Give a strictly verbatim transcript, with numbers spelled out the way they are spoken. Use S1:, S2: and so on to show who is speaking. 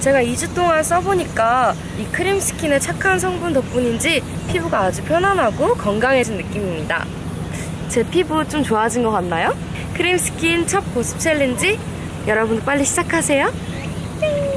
S1: 제가 이 주 동안 써보니까 이 크림스킨의 착한 성분 덕분인지 피부가 아주 편안하고 건강해진 느낌입니다. 제 피부 좀 좋아진 것 같나요? 크림스킨 첫 보습 챌린지 여러분 빨리 시작하세요. 띵!